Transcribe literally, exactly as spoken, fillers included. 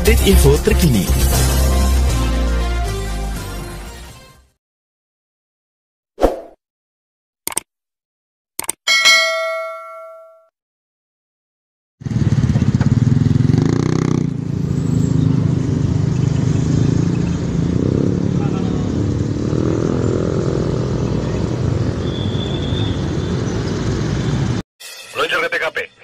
update info terkini. Meluncur ke T K P.